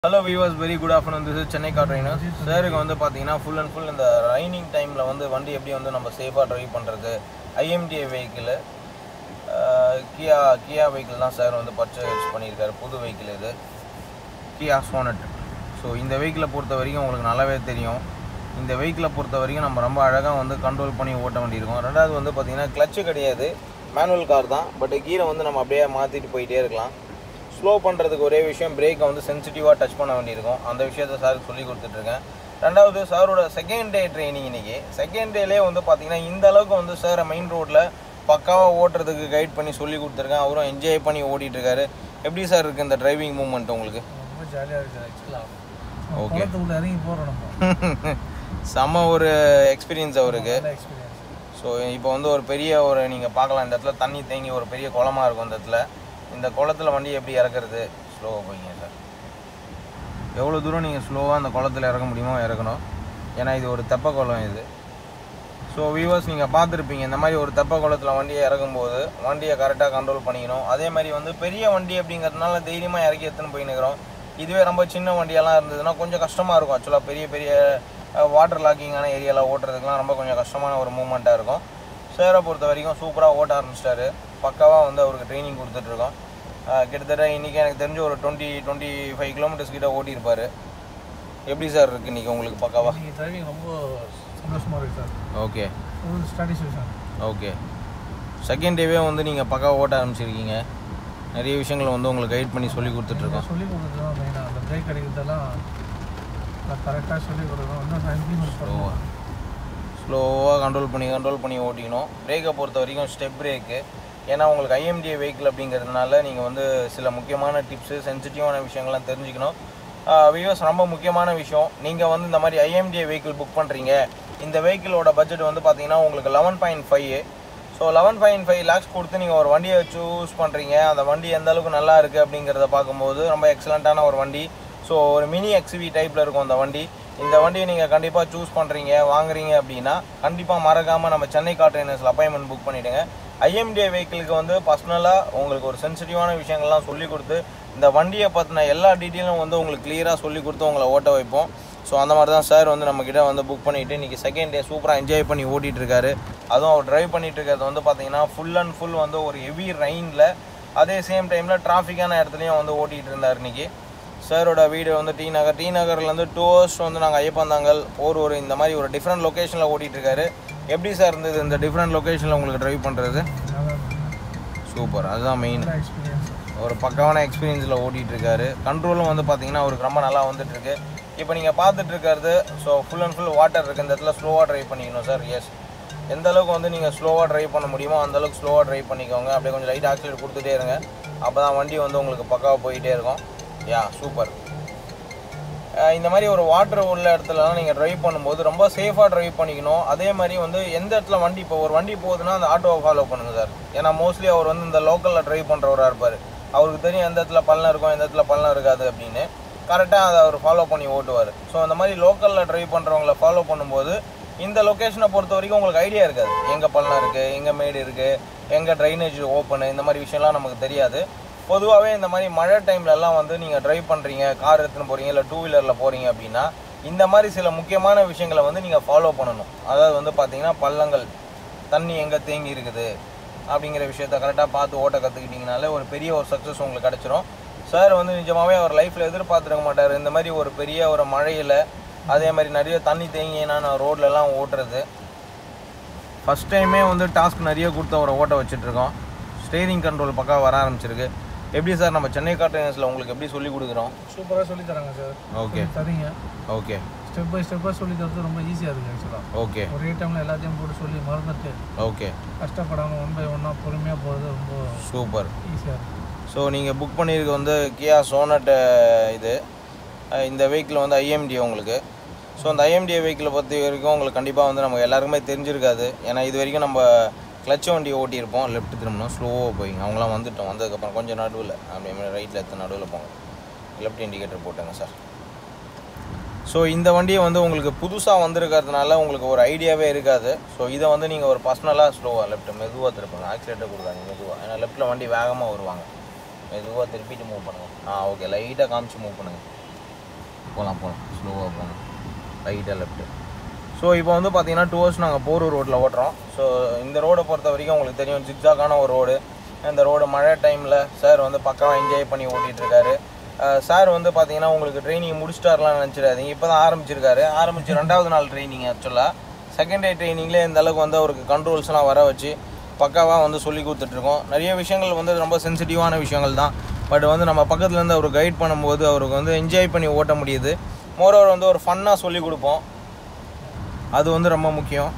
Hello viewers, very good afternoon. This is Chennai Car Trainers. Sir, இங்க வந்து பாத்தீங்கன்னா full and full இந்த raining டைம்ல வந்து வண்டி எப்படி வந்து நம்ம சேஃபா டிரைவ் பண்றது IMDA வெஹிக்கிள் கியா வெஹிக்கிள் தான் சார் வந்து பர்ச்சேஸ் பண்ணியிருக்காரு. புது வெஹிக்கிள் இது கியா சோனட். ஸோ இந்த வெஹிக்கிளை பொறுத்த வரைக்கும் உங்களுக்கு நல்லாவே தெரியும். இந்த வெஹிக்கிளை பொறுத்த வரைக்கும் நம்ம ரொம்ப அழகாக வந்து கண்ட்ரோல் பண்ணி ஓட்ட வேண்டியிருக்கோம். ரெண்டாவது வந்து பார்த்தீங்கன்னா கிளச்சு கிடையாது, மேனுவல் கார் தான். பட் கீரை வந்து நம்ம அப்படியே மாற்றிட்டு போயிட்டே இருக்கலாம். ஸ்லோ பண்ணுறதுக்கு ஒரே விஷயம், பிரேக்கை வந்து சென்சிட்டிவாக டச் பண்ண வேண்டியிருக்கும். அந்த விஷயத்தை சாருக்கு சொல்லி கொடுத்துட்ருக்கேன். ரெண்டாவது சாரோட செகண்ட் டே ட்ரைனிங் இன்றைக்கி. செகண்ட் டேலேயே வந்து பார்த்திங்கன்னா இந்த அளவுக்கு வந்து சாரை மெயின் ரோட்டில் பக்காவாக ஓட்டுறதுக்கு கைட் பண்ணி சொல்லி கொடுத்துருக்கேன். அவரும் என்ஜாய் பண்ணி ஓட்டிகிட்ருக்காரு. எப்படி சார் இருக்குது இந்த டிரைவிங் மூமெண்ட் உங்களுக்கு? ரொம்ப ஜாலியாக இருக்குது ஆக்சுவலாக. ஓகே, இறங்கி போகிறோம் நம்ம. செம்ம ஒரு எக்ஸ்பீரியன்ஸ் அவருக்கு. ஸோ இப்போ வந்து ஒரு பெரிய நீங்கள் பார்க்கலாம், இந்த இடத்துல தண்ணி தேங்கி ஒரு பெரிய குளமாக இருக்கும். இந்த இடத்துல இந்த குளத்தில் வண்டி எப்படி இறக்குறது? ஸ்லோவாக போய்ங்க சார். எவ்வளோ தூரம் நீங்கள் ஸ்லோவாக அந்த குளத்தில் இறக்க முடியுமோ இறக்கணும். ஏன்னா இது ஒரு தெப்ப குளம் இது. ஸோ வியூவர்ஸ் நீங்கள் பார்த்துருப்பீங்க, இந்த மாதிரி ஒரு தெப்ப குளத்தில் வண்டியை இறக்கும்போது வண்டியை கரெக்டாக கண்ட்ரோல் பண்ணிக்கணும். அதே மாதிரி வந்து பெரிய வண்டி அப்படிங்கிறதுனால தைரியமாக இறக்கி எடுத்துன்னு போயின்னுக்கிறோம். இதுவே ரொம்ப சின்ன வண்டியெல்லாம் இருந்ததுன்னா கொஞ்சம் கஷ்டமாக இருக்கும். ஆக்சுவலாக பெரிய பெரிய வாட்டர் லாக்கிங்கான ஏரியாவில் ஓட்டுறதுக்குலாம் ரொம்ப கொஞ்சம் கஷ்டமான ஒரு மூமெண்ட்டாக இருக்கும். சேரை பொறுத்த வரைக்கும் சூப்பராக ஓட்ட ஆரம்பிச்சிட்டாரு. பக்காவாக வந்து அவருக்கு ட்ரைனிங் கொடுத்துட்ருக்கோம். கிட்டத்தட்ட இன்றைக்கி எனக்கு தெரிஞ்ச ஒரு 20-25 கிலோமீட்டர்ஸ் கிட்ட ஓட்டியிருப்பார். எப்படி சார் இருக்குது இன்றைக்கி உங்களுக்கு பக்காவா? டிரைவிங் ரொம்ப சந்தோஷமாக இருக்குது sir. Okay sir. Okay, second டேவே வந்து நீங்கள் பக்காவாக ஓட்ட ஆரம்பிச்சிருக்கீங்க. நிறைய விஷயங்களை வந்து உங்களுக்கு கைட் பண்ணி சொல்லி கொடுத்துட்ருக்கோம். சொல்லி கொடுக்குறதுலாம் மெயினாக அந்த பிரேக் அடிக்கிறதெல்லாம் கரெக்டாக சொல்லி கொடுக்குறோம். இன்னும் ஸ்லோவாக கண்ட்ரோல் பண்ணி ஓட்டிக்கணும். பிரேக்கை பொறுத்த வரைக்கும் ஸ்டெப் பிரேக்கு. ஏன்னா உங்களுக்கு IMDA வெஹிக்கிள் அப்படிங்கிறதுனால நீங்கள் வந்து சில முக்கியமான டிப்ஸு, சென்சிட்டிவான விஷயங்கள்லாம் தெரிஞ்சுக்கணும். வியூவர்ஸ், ரொம்ப முக்கியமான விஷயம், நீங்கள் வந்து இந்த மாதிரி IMDA வெஹிக்கிள் புக் பண்ணுறீங்க. இந்த வெஹிக்கிளோட பட்ஜெட் வந்து பார்த்தீங்கன்னா உங்களுக்கு 11.5. ஸோ 11.5 லேக்ஸ் கொடுத்து நீங்கள் ஒரு வண்டியை சூஸ் பண்ணுறீங்க. அந்த வண்டி எந்த அளவுக்கு நல்லா இருக்குது அப்படிங்கிறத பார்க்கும்போது ரொம்ப எக்ஸலண்ட்டான ஒரு வண்டி. ஸோ ஒரு மினி XV டைப்பில் இருக்கும் அந்த வண்டி. இந்த வண்டியை நீங்கள் கண்டிப்பாக சூஸ் பண்ணுறீங்க, வாங்குறீங்க அப்படின்னா கண்டிப்பாக மறக்காமல் நம்ம சென்னை கார் ட்ரைனர்ஸில் அப்பாயின்மெண்ட் புக் பண்ணிவிடுங்க. IMDA வெஹிக்கிளுக்கு வந்து பர்சனலாக உங்களுக்கு ஒரு சென்சிட்டிவான விஷயங்கள்லாம் சொல்லி கொடுத்து இந்த வண்டியை பற்றின எல்லா டீட்டெயிலும் வந்து உங்களுக்கு கிளியராக சொல்லி கொடுத்து உங்களை ஓட்ட வைப்போம். ஸோ அந்த மாதிரி தான் சார் வந்து நம்மக்கிட்ட வந்து புக் பண்ணிவிட்டு இன்றைக்கி செகண்ட் டே சூப்பராக என்ஜாய் பண்ணி ஓட்டிகிட்ருக்காரு. அதுவும் அவர் ட்ரைவ் பண்ணிகிட்ருக்கிறது வந்து பார்த்திங்கன்னா ஃபுல் அண்ட் ஃபுல் வந்து ஒரு ஹெவி ரெயினில், அதே சேம் டைமில் டிராஃபிக்கான இடத்துலையும் வந்து ஓட்டிகிட்டு இருந்தார் இன்றைக்கி. சாரோட வீடு வந்து டி நகர்லேருந்து 2 hours வந்து நாங்கள் ஐயப்பந்தாங்கல் ஒரு இந்த மாதிரி ஒரு டிஃப்ரெண்ட் லொக்கேஷனில் ஓட்டிகிட்ருக்காரு. எப்படி சார் இருந்தது இந்த டிஃப்ரெண்ட் லொக்கேஷனில் உங்களுக்கு ட்ரைவ் பண்ணுறது? சூப்பர், அதுதான் மெயின். ஒரு பக்காவான எக்ஸ்பீரியன்ஸில் ஓட்டிகிட்ருக்காரு. கண்ட்ரோலும் வந்து பார்த்திங்கன்னா அவருக்கு ரொம்ப நல்லா வந்துட்டுருக்கு. இப்போ நீங்கள் பார்த்துட்ருக்கிறது so full and full water இருக்குது. இந்த இடத்துல ஸ்லோவாக ட்ரைவ் பண்ணிக்கணும் சார். எஸ், எந்த அளவுக்கு வந்து நீங்கள் ஸ்லோவாக ட்ரைவ் பண்ண முடியுமோ அந்தளவுக்கு ஸ்லோவாக ட்ரைவ் பண்ணிக்கோங்க. அப்படியே கொஞ்சம் லைட் ஆக்சிலேட் கொடுத்துட்டே இருங்க. அப்போ தான் வண்டி வந்து உங்களுக்கு பக்காவாக போயிட்டே இருக்கும். Yeah, super. இந்த மாதிரி ஒரு வாட்டர் உள்ள இடத்துலலாம் நீங்கள் ட்ரைவ் பண்ணும்போது ரொம்ப சேஃபாக ட்ரைவ் பண்ணிக்கணும். அதே மாதிரி வந்து எந்த இடத்துல வண்டி இப்போ ஒரு வண்டி போகுதுன்னா அந்த ஆட்டோவை ஃபாலோ பண்ணுங்கள் சார். ஏன்னா மோஸ்ட்லி அவர் வந்து இந்த லோக்கலில் ட்ரைவ் பண்ணுறவராக இருப்பார். அவருக்கு தெரியும் எந்த இடத்துல பள்ளம் இருக்கும், எந்த இடத்துல பள்ளம் இருக்காது அப்படின்னு. கரெக்டாக அதை அவர் ஃபாலோ பண்ணி ஓட்டுவார். ஸோ அந்த மாதிரி லோக்கலில் ட்ரைவ் பண்ணுறவங்கள ஃபாலோ பண்ணும்போது இந்த லொக்கேஷனை பொறுத்த வரைக்கும் உங்களுக்கு ஐடியா இருக்காது. எங்கே பள்ளம் இருக்குது, எங்கே மேடு இருக்குது, எங்கே ட்ரைனேஜ் ஓப்பனு, இந்த மாதிரி விஷயம்லாம் நமக்கு தெரியாது. பொதுவாகவே இந்த மாதிரி மழை டைம்லலாம் வந்து நீங்கள் ட்ரைவ் பண்ணுறீங்க, கார் எடுத்துன்னு போகிறீங்க, இல்லை 2-வீலரில் போகிறீங்க அப்படின்னா இந்த மாதிரி சில முக்கியமான விஷயங்களை வந்து நீங்கள் ஃபாலோ பண்ணணும். அதாவது வந்து பார்த்தீங்கன்னா பள்ளங்கள், தண்ணி எங்கே தேங்கி இருக்குது அப்படிங்கிற விஷயத்த கரெக்டாக பார்த்து ஓட்ட கற்றுக்கிட்டிங்கனாலே ஒரு பெரிய ஒரு சக்ஸஸ் உங்களுக்கு கிடச்சிரும். சார் வந்து நிஜமாகவே அவர் லைஃப்பில் எதிர்பார்த்துருக்க மாட்டார் இந்த மாதிரி ஒரு பெரிய ஒரு மழையில், அதே மாதிரி நிறைய தண்ணி தேங்கினான ரோட்லலாம் ஓட்டுறது. ஃபஸ்ட் டைமே வந்து டாஸ்க் நிறைய கொடுத்து அவரை ஓட்ட வச்சுட்ருக்கோம். ஸ்டேரிங் கண்ட்ரோல் பக்கம் வர ஆரம்பிச்சிருக்கு. எப்படி சார் நம்ம சென்னை கார் ட்ரைனர்ஸில் உங்களுக்கு எப்படி சொல்லி கொடுக்குறோம்? சூப்பராக சொல்லி தராங்க சார். ஓகே, சரிங்க. ஓகே, ஸ்டெப் பை ஸ்டெப்பாக சொல்லி தரது ரொம்ப ஈஸியாக இருக்குது ஆக்சுவலாக. ஓகே, ஒரே டைமில் எல்லாத்தையும் போட்டு சொல்லி மறந்துட்டு ஓகே, கஷ்டப்படாமல் 1 by 1 பொறுமையாக போகிறது ரொம்ப சூப்பர், ஈஸியாக இருக்குது. ஸோ நீங்கள் புக் பண்ணியிருக்க வந்து கியா சோனட் இது. இந்த வெஹிக்கிள் வந்து IMDA உங்களுக்கு. ஸோ அந்த IMDA வெஹிக்கிளை பொறுத்த வரைக்கும் உங்களுக்கு கண்டிப்பாக வந்து நமக்கு எல்லாருக்குமே தெரிஞ்சிருக்காது. ஏன்னா இது வரைக்கும் நம்ம கிளச் வண்டி ஓட்டியிருப்போம். லெஃப்ட் திரும்பணும், ஸ்லோவாக போயிங்க. அவங்களாம் வந்துட்டோம். வந்ததுக்கப்புறம் கொஞ்சம் நடுவில் அப்படியே ரைட்டில் எடுத்து நடுவில் போங்க. லெஃப்ட் இண்டிகேட்டர் போட்டுங்க சார். ஸோ இந்த வண்டியை வந்து உங்களுக்கு புதுசாக வந்திருக்கிறதுனால உங்களுக்கு ஒரு ஐடியாவே இருக்காது. ஸோ இதை வந்து நீங்கள் ஒரு பர்சனலாக ஸ்லோவாக லெஃப்ட் மெதுவாக திருப்புங்க. ஆக்சிலேட்டர் கொடுக்காங்க மெதுவாக. ஏன்னா லெஃப்ட்டில் வண்டி வேகமாக வருவாங்க. மெதுவாக திருப்பிட்டு மூவ் பண்ணுங்கள். ஓகே, லைட்டாக காமிச்சு மூவ் பண்ணுங்கள். போகலாம் ஸ்லோவாக போகணும், ரைட்டாக லெஃப்ட்டு. ஸோ இப்போ வந்து பார்த்தீங்கன்னா 2 hours நாங்கள் போரூர் ரோட்டில் ஓட்டுறோம். ஸோ இந்த ரோடை பொறுத்த வரைக்கும் உங்களுக்கு தெரியும், ஜிக்ஜாக்கான ஒரு ரோடு. இந்த ரோடு மழை டைமில் சார் வந்து பக்காவாக என்ஜாய் பண்ணி ஓட்டிகிட்ருக்காரு. சார் வந்து பார்த்தீங்கன்னா உங்களுக்கு ட்ரைனிங் முடிச்சிட்டாருலாம் நினச்சிடாதீங்க, இப்போ தான் ஆரம்பிச்சிருக்காரு. ஆரம்பித்து 2வது நாள் ட்ரைனிங். ஆக்சுவலாக செகண்ட் டே ட்ரைனிங்லேயே இந்த அளவுக்கு வந்து அவருக்கு கண்ட்ரோல்ஸ்லாம் வர வச்சு பக்காவாக வந்து சொல்லி கொடுத்துட்ருக்கோம். நிறைய விஷயங்கள் வந்து ரொம்ப சென்சிட்டிவான விஷயங்கள் தான். பட் வந்து நம்ம பக்கத்துலேருந்து அவர் கைட் பண்ணும்போது அவருக்கு வந்து என்ஜாய் பண்ணி ஓட்ட முடியுது. மோரோவர் வந்து ஒரு ஃபன்னாக சொல்லி கொடுப்போம், அது வந்து ரொம்ப முக்கியம்.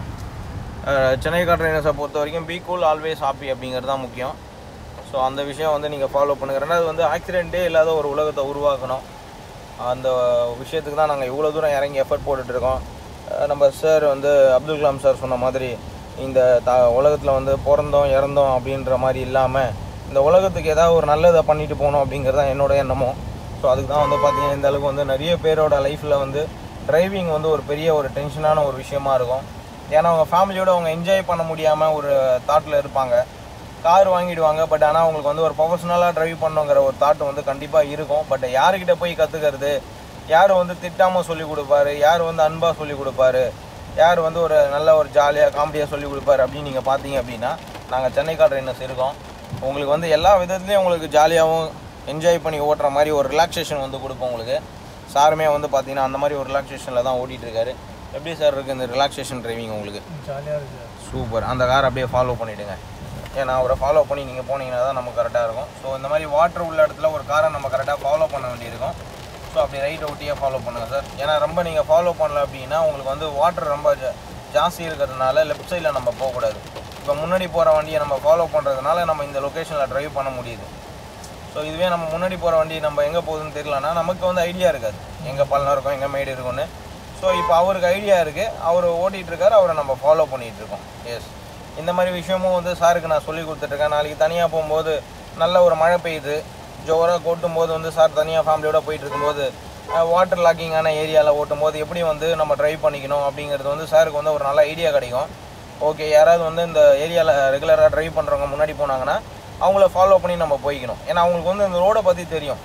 சென்னை கார் ட்ரைனர்ஸை பொறுத்த வரைக்கும் பி கூல் ஆல்வேஸ் ஹாப்பி அப்படிங்கிறது தான் முக்கியம். ஸோ அந்த விஷயம் வந்து நீங்கள் ஃபாலோ பண்ணுங்கள். ரெண்டாவது வந்து ஆக்சிடெண்ட்டே இல்லாத ஒரு உலகத்தை உருவாக்கணும். அந்த விஷயத்துக்கு தான் நாங்கள் இவ்வளோ தூரம் இறங்கி எஃபர்ட் போட்டுட்ருக்கோம். நம்ம சார் வந்து அப்துல் கலாம் சார் சொன்ன மாதிரி இந்த உலகத்தில் வந்து பிறந்தோம் இறந்தோம் அப்படின்ற மாதிரி இல்லாமல் இந்த உலகத்துக்கு ஏதாவது ஒரு நல்லதை பண்ணிட்டு போகணும் அப்படிங்கிறது தான் என்னோட எண்ணமும். ஸோ அதுக்கு தான் வந்து பார்த்திங்கன்னா இந்த அளவுக்கு வந்து நிறைய பேரோட லைஃப்பில் வந்து டிரைவிங் வந்து ஒரு பெரிய ஒரு டென்ஷனான ஒரு விஷயமா இருக்கும். ஏன்னா அவங்க ஃபேமிலியோடு அவங்க என்ஜாய் பண்ண முடியாமல் ஒரு தாட்டில் இருப்பாங்க. கார் வாங்கிடுவாங்க, பட் ஆனால் அவங்களுக்கு வந்து ஒரு ப்ரொஃபஷ்னலாக ட்ரைவ் பண்ணுங்கிற ஒரு தாட் வந்து கண்டிப்பாக இருக்கும். பட் யாருக்கிட்ட போய் கற்றுக்கிறது, யார் வந்து திட்டாமல் சொல்லிக் கொடுப்பாரு, யார் வந்து அன்பாக சொல்லிக் கொடுப்பாரு, யார் வந்து ஒரு நல்ல ஒரு ஜாலியாக காமெடியாக சொல்லிக் கொடுப்பாரு அப்படின்னு நீங்கள் பார்த்தீங்க அப்படின்னா நாங்கள் சென்னை கார் ட்ரைனர்ஸ் இருக்கோம். உங்களுக்கு வந்து எல்லா விதத்துலேயும் உங்களுக்கு ஜாலியாகவும் என்ஜாய் பண்ணி ஓட்டுற மாதிரி ஒரு ரிலாக்ஸேஷன் வந்து கொடுப்போம் உங்களுக்கு. சாருமே வந்து பார்த்தீங்கன்னா அந்த மாதிரி ஒரு ரிலாக்ஸேஷனில் தான் ஓட்டிகிட்ருக்காரு. எப்படி சார் இருக்குது இந்த ரிலாக்ஸேஷன் டிரைவிங் உங்களுக்கு? ஜாலியாக இருக்குது. சூப்பர். அந்த கார் அப்படியே ஃபாலோ பண்ணிவிடுங்க. ஏன்னா அவரை ஃபாலோ பண்ணி நீங்கள் போனீங்கன்னா தான் நமக்கு கரெக்டாக இருக்கும். ஸோ இந்த மாதிரி வாட்டர் உள்ள இடத்துல ஒரு காரை நம்ம கரெக்டாக ஃபாலோ பண்ண வேண்டியிருக்கும். ஸோ அப்படி ரைட் ஒட்டியே ஃபாலோ பண்ணுங்கள் சார். ஏன்னா ரொம்ப நீங்கள் ஃபாலோ பண்ணல அப்படின்னா உங்களுக்கு வந்து வாட்டர் ரொம்ப ஜாஸ்தி இருக்கிறதுனால லெஃப்ட் சைடில் நம்ம போகக்கூடாது. இப்போ முன்னாடி போகிற வண்டியை நம்ம ஃபாலோ பண்ணுறதுனால நம்ம இந்த லொக்கேஷனில் ட்ரைவ் பண்ண முடியுது. ஸோ இதுவே நம்ம முன்னாடி போகிற வண்டி நம்ம எங்கே போகுதுன்னு தெரியலனா நமக்கு வந்து ஐடியா இருக்காது, எங்கே பள்ளம் இருக்கும் எங்கே மேடு இருக்குன்னு. ஸோ இப்போ அவருக்கு ஐடியா இருக்குது, அவர் ஓட்டிகிட்ருக்காரு, அவரை நம்ம ஃபாலோ பண்ணிகிட்ருக்கோம். எஸ், இந்த மாதிரி விஷயமும் வந்து சாருக்கு நான் சொல்லி கொடுத்துட்ருக்கேன். நாளைக்கு தனியாக போகும்போது நல்ல ஒரு மழை பெய்யுது, ஜோராக கொட்டும் போது வந்து சார் தனியாக ஃபேமிலியோடு போயிட்டு இருக்கும்போது வாட்டர் லாக்கிங்கான ஏரியாவில் ஓட்டும் போது எப்படி வந்து நம்ம ட்ரைவ் பண்ணிக்கணும் அப்படிங்கிறது வந்து சாருக்கு வந்து ஒரு நல்ல ஐடியா கிடைக்கும். ஓகே, யாராவது வந்து இந்த ஏரியாவில் ரெகுலராக ட்ரைவ் பண்ணுறவங்க முன்னாடி போனாங்கன்னா அவங்கள ஃபாலோ பண்ணி நம்ம போய்க்கணும். ஏன்னா அவங்களுக்கு வந்து இந்த ரோடை பற்றி தெரியும்.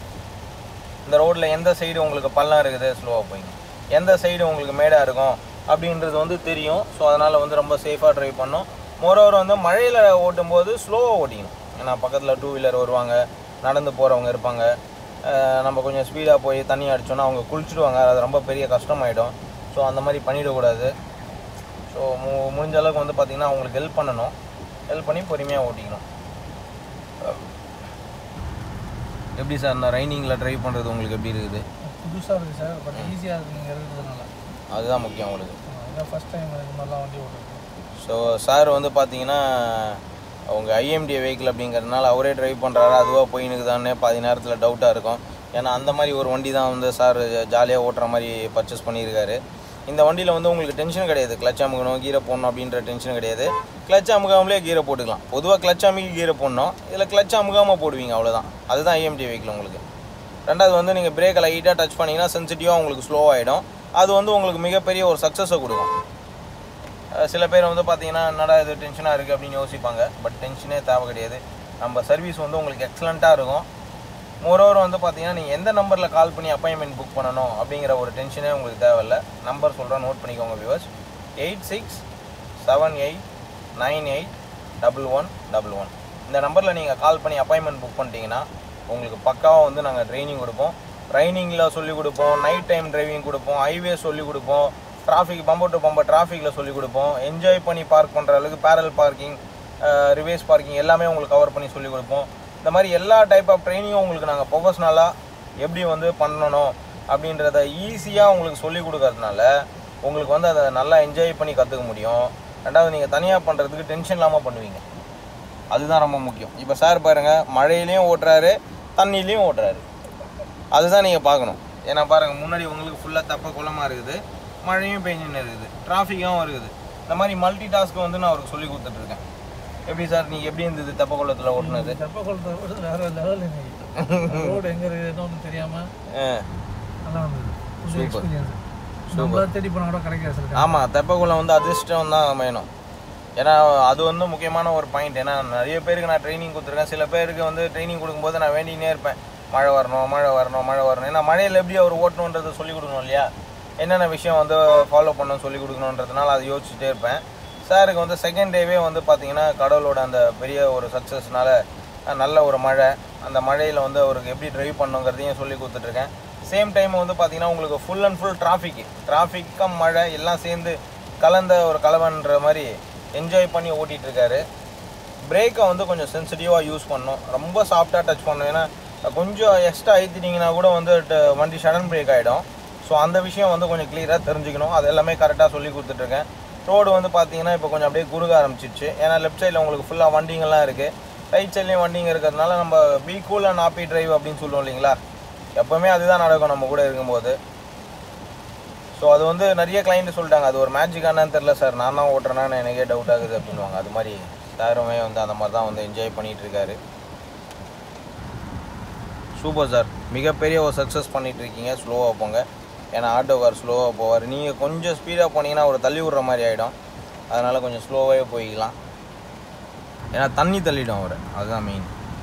இந்த ரோட்டில் எந்த சைடு உங்களுக்கு பள்ளம் இருக்குது ஸ்லோவாக போய்க்கணும், எந்த சைடு உங்களுக்கு மேடாக இருக்கும் அப்படின்றது வந்து தெரியும். ஸோ அதனால் வந்து ரொம்ப சேஃபாக ட்ரைவ் பண்ணணும். மோரோவர் வந்து மழையில் ஓட்டும்போது ஸ்லோவாக ஓட்டிக்கணும். ஏன்னா பக்கத்தில் 2 வீலர் வருவாங்க, நடந்து போகிறவங்க இருப்பாங்க. நம்ம கொஞ்சம் ஸ்பீடாக போய் தண்ணி அடித்தோன்னா அவங்க குளிச்சுடுவாங்க, அது ரொம்ப பெரிய கஷ்டமாயிடும். ஸோ அந்த மாதிரி பண்ணிடக்கூடாது. ஸோ முடிஞ்ச அளவுக்கு வந்து பார்த்திங்கன்னா அவங்களுக்கு ஹெல்ப் பண்ணணும், ஹெல்ப் பண்ணி பொறுமையாக ஓட்டிக்கணும். எப்படி சார் இந்த ரைனிங்கில் ட்ரைவ் பண்ணுறது உங்களுக்கு எப்படி இருக்குது? புதுசாக இருக்குது சார், பட் ஈஸியாக இருக்குது நீங்கள் இருக்கிறதுனால. அதுதான் முக்கியம் உங்களுக்கு. இதான் ஃபஸ்ட் டைம் இந்த மாதிரிலாம் வண்டி ஓட்டுறது. ஸோ சார் வந்து பார்த்தீங்கன்னா அவங்க ஐஎம்டிஏ வெஹிக்கிள் அப்படிங்கிறதுனால அவரே ட்ரைவ் பண்ணுறாரு, அதுவாக போயினுக்குதானே பாதி நேரத்தில் டவுட்டாக இருக்கும். ஏன்னா அந்த மாதிரி ஒரு வண்டி தான் வந்து சார் ஜாலியாக ஓட்டுற மாதிரி பர்ச்சேஸ் பண்ணியிருக்காரு. இந்த வண்டியில் வந்து உங்களுக்கு டென்ஷன் கிடையாது, கிளச் அமுக்கணும் கீரை போடணும் அப்படின்ற டென்ஷன் கிடையாது. கிளச் அமுகாமலே கீரை போட்டுக்கலாம். பொதுவாக கிளச் அமுக்கி கீரை போடணும், இதில் கிளச் அமுகாமல் போடுவீங்க, அவ்வளோதான். அதுதான் ஐஎம்டிஏ வெஹிக்கிள் உங்களுக்கு. ரெண்டாவது வந்து நீங்கள் பிரேக்கை லைட்டாக டச் பண்ணிங்கன்னா சென்சிட்டிவாக உங்களுக்கு ஸ்லோ ஆகிடும். அது வந்து உங்களுக்கு மிகப்பெரிய ஒரு சக்ஸஸை கொடுக்கும். சில பேர் வந்து பார்த்தீங்கன்னா என்னடா இது டென்ஷனாக இருக்குது அப்படின்னு யோசிப்பாங்க. பட் டென்ஷனே தேவை கிடையாது. நம்ம சர்வீஸ் வந்து உங்களுக்கு எக்ஸலண்ட்டாக இருக்கும். மோரோவர் வந்து பார்த்தீங்கன்னா நீங்கள் எந்த நம்பரில் கால் பண்ணி அப்பாயின்மெண்ட் புக் பண்ணணும் அப்படிங்கிற ஒரு டென்ஷனே உங்களுக்கு தேவையில்லை. நம்பர் சொல்கிறேன், நோட் பண்ணிக்கோங்க வியூவர்ஸ். 8678981111. இந்த நம்பரில் நீங்கள் கால் பண்ணி அப்பாயின்மெண்ட் புக் பண்ணிட்டீங்கன்னா உங்களுக்கு பக்காவாக வந்து நாங்கள் ட்ரைனிங் கொடுப்போம். ட்ரைனிங்கில் சொல்லிக் கொடுப்போம், நைட் டைம் டிரைவிங் கொடுப்போம், ஹைவே சொல்லிக் கொடுப்போம், டிராஃபிக் பம்பர் டு பம்பர் டிராஃபிக்கில் சொல்லிக் கொடுப்போம், என்ஜாய் பண்ணி பார்க் பண்ணுற அளவுக்கு பேரல் பார்க்கிங், ரிவேஸ் பார்க்கிங் எல்லாமே உங்களுக்கு கவர் பண்ணி சொல்லிக் கொடுப்போம். இந்த மாதிரி எல்லா டைப் ஆஃப் ட்ரைனிங்கும் உங்களுக்கு நாங்கள் ப்ரொஃபஷ்னலாக எப்படி வந்து பண்ணணும் அப்படின்றத ஈஸியாக உங்களுக்கு சொல்லிக் கொடுக்கறதுனால உங்களுக்கு வந்து அதை நல்லா என்ஜாய் பண்ணி கற்றுக்க முடியும். ரெண்டாவது நீங்கள் தனியாக பண்ணுறதுக்கு டென்ஷன் இல்லாமல் பண்ணுவீங்க, அதுதான் ரொம்ப முக்கியம். இப்போ சார் பாருங்கள், மழையிலையும் ஓட்டுறாரு, தண்ணிலையும் ஓட்டுறாரு, அதுதான் நீங்கள் பார்க்கணும். ஏன்னா பாருங்கள், முன்னாடி உங்களுக்கு ஃபுல்லாக தப்ப குளமாக இருக்குது, மழையும் பெஞ்சுன்னு இருக்குது, டிராஃபிக்காகவும் இருக்குது. இந்த மாதிரி மல்டி டாஸ்க்கு வந்து நான் அவருக்கு சொல்லி கொடுத்துட்ருக்கேன். எப்படி சார் நீங்கள் எப்படி இருந்தது தெப்ப குளத்தில் ஓட்டுனது? தெப்ப குளத்தை விட வேறு லெவல். ரோடு எங்கே இருக்குதுன்னு ஒன்றும் தெரியாமல் நல்லா இருந்தது. புது எக்ஸ்பீரியன்ஸ். நம்மளா தேடி போனால் கூட கிடைக்காது சார். ஆமாம், தெப்ப குளம் வந்து அதிர்ஷ்டம் தான் வேணும். ஏன்னா அது வந்து முக்கியமான ஒரு பாயிண்ட். ஏன்னா நிறைய பேருக்கு நான் ட்ரைனிங் கொடுத்துருக்கேன். சில பேருக்கு வந்து ட்ரைனிங் கொடுக்கும்போது நான் வேண்டினே இருப்பேன், மழை வரணும் மழை வரணும் மழை வரணும். ஏன்னா மழையில் எப்படி அவர் ஓட்டணுன்றதை சொல்லிக் கொடுக்கணும் இல்லையா, என்னென்ன விஷயம் வந்து ஃபாலோ பண்ணணும் சொல்லிக் கொடுக்கணுன்றதுனால அதை யோசிச்சுட்டே இருப்பேன். சாருக்கு வந்து செகண்ட் டேவே வந்து பார்த்திங்கன்னா கடவுளோட அந்த பெரிய ஒரு சக்ஸஸ்னால நல்ல ஒரு மழை, அந்த மழையில் வந்து அவருக்கு எப்படி ட்ரைவ் பண்ணுங்கிறதையும் சொல்லி கொடுத்துட்ருக்கேன். சேம் டைம் வந்து பார்த்திங்கன்னா உங்களுக்கு ஃபுல் அண்ட் ஃபுல் டிராஃபிக்கும் மழை எல்லாம் சேர்ந்து கலந்த ஒரு கலவன்ற மாதிரி என்ஜாய் பண்ணி ஓட்டிகிட்ருக்காரு. பிரேக்கை வந்து கொஞ்சம் சென்சிட்டிவாக யூஸ் பண்ணணும், ரொம்ப சாஃப்டாக டச் பண்ணணும். ஏன்னா கொஞ்சம் எக்ஸ்ட்ரா அழுத்திட்டிங்கன்னா கூட வந்து வண்டி சடன் பிரேக் ஆகிடும். ஸோ அந்த விஷயம் வந்து கொஞ்சம் கிளியராக தெரிஞ்சுக்கணும். அது எல்லாமே கரெக்டாக சொல்லி கொடுத்துட்ருக்கேன். ரோடு வந்து பார்த்திங்கன்னா இப்போ கொஞ்சம் அப்படியே குறுக ஆரம்பிச்சிடுச்சு. ஏன்னா லெஃப்ட் சைடில் உங்களுக்கு ஃபுல்லாக வண்டிங்கெல்லாம் இருக்குது, ரைட் சைட்லேயும் வண்டிங்க இருக்கிறதுனால நம்ம be cool and happy drive அப்படின்னு சொல்லுவோம் இல்லைங்களா, எப்போவுமே அதுதான் நடக்கும் நம்ம கூட இருக்கும்போது. ஸோ அது வந்து நிறைய கிளைண்ட் சொல்லிட்டாங்க, அது ஒரு மேஜிக்கானு தெரில சார், நான் தான் ஓட்டுறேன்னு எனக்கே டவுட் ஆகுது அப்படின்வாங்க. அது மாதிரி சாருமே வந்து அந்த மாதிரி தான் வந்து என்ஜாய் பண்ணிகிட்ருக்காரு. சூப்பர் சார், மிகப்பெரிய ஒரு சக்ஸஸ் பண்ணிகிட்ருக்கீங்க. ஸ்லோவாக போங்க, ஏன்னா ஆட்டோ கார் ஸ்லோவாக போவார். நீங்கள் கொஞ்சம் ஸ்பீடாக போனீங்கன்னா ஒரு தள்ளி விட்ற மாதிரி ஆகிடும். அதனால் கொஞ்சம் ஸ்லோவாகவே போய்க்கலாம், ஏன்னா தண்ணி தள்ளிடும் அவர், அதுதான் main.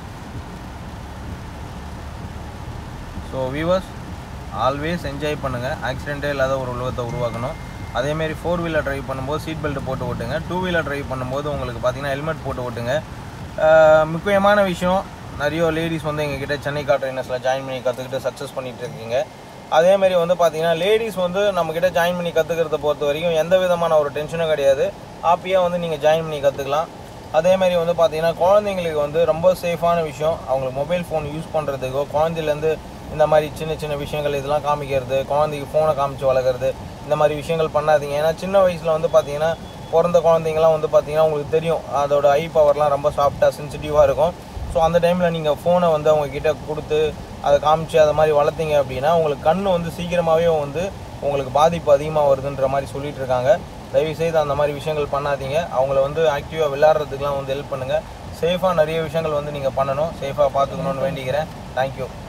So viewers, always enjoy பண்ணுங்கள். ஆக்சிடென்ட்டே இல்லாத ஒரு உலகத்தை உருவாக்கணும். அதேமாரி 4 வீலர் ட்ரைவ் பண்ணும்போது சீட் பெல்ட் போட்டு ஓட்டுங்க. 2 வீலர் ட்ரைவ் பண்ணும்போது உங்களுக்கு பார்த்திங்கன்னா ஹெல்மெட் போட்டு ஓட்டுங்க. முக்கியமான விஷயம், நிறைய லேடிஸ் வந்து எங்ககிட்ட சென்னை கார் ட்ரைனர்ஸில் ஜாயின் பண்ணி கற்றுக்கிட்டு சக்ஸஸ் பண்ணிகிட்டு இருக்கீங்க. அதேமாரி வந்து பார்த்திங்கன்னா லேடிஸ் வந்து நம்மக்கிட்ட ஜாயின் பண்ணி கற்றுக்கிறத பொறுத்த வரைக்கும் எந்த விதமான ஒரு டென்ஷனும் கிடையாது. ஹாப்பியாக வந்து நீங்கள் ஜாயின் பண்ணி கற்றுக்கலாம். அதேமாரி வந்து பார்த்திங்கன்னா குழந்தைங்களுக்கு வந்து ரொம்ப சேஃபான விஷயம், அவங்களுக்கு மொபைல் ஃபோன் யூஸ் பண்ணுறதுக்கோ, குழந்தையிலேருந்து இந்த மாதிரி சின்ன சின்ன விஷயங்கள் இதெல்லாம் காமிக்கிறது, குழந்தைக்கு ஃபோனை காமிச்சு வளர்க்குறது, இந்த மாதிரி விஷயங்கள் பண்ணாதீங்க. ஏன்னா சின்ன வயசில் வந்து பார்த்திங்கன்னா பிறந்த குழந்தைங்களாம் வந்து பார்த்திங்கன்னா உங்களுக்கு தெரியும், அதோட ஐ பவர்லாம் ரொம்ப சாஃப்டாக சென்சிட்டிவாக இருக்கும். ஸோ அந்த டைமில் நீங்கள் ஃபோனை வந்து அவங்கக்கிட்ட கொடுத்து அதை காமிச்சு அதை மாதிரி வளர்த்திங்க அப்படின்னா உங்களுக்கு கண் வந்து சீக்கிரமாகவே வந்து உங்களுக்கு பாதிப்பு அதிகமாக வருதுன்ற மாதிரி சொல்லிகிட்டு இருக்காங்க. தயவுசெய்து அந்த மாதிரி விஷயங்கள் பண்ணாதீங்க. அவங்கள வந்து ஆக்டிவாக விளையாடுறதுக்குலாம் வந்து ஹெல்ப் பண்ணுங்கள். சேஃபாக நிறைய விஷயங்கள் வந்து நீங்கள் பண்ணணும், சேஃபாக பார்த்துக்கணுன்னு வேண்டிக்கிறேன். தேங்க்யூ.